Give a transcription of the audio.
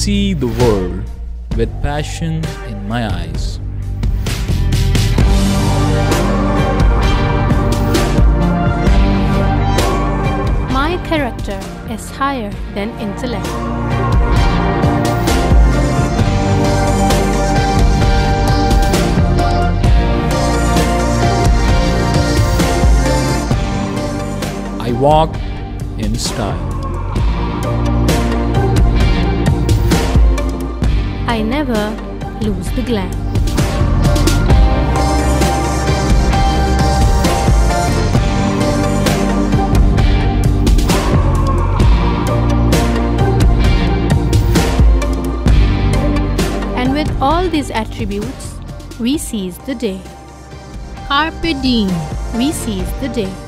see the world with passion in my eyes. My character is higher than intellect. I walk in style. I never lose the glam. And with all these attributes, we seize the day. Carpa Diem, we seize the day.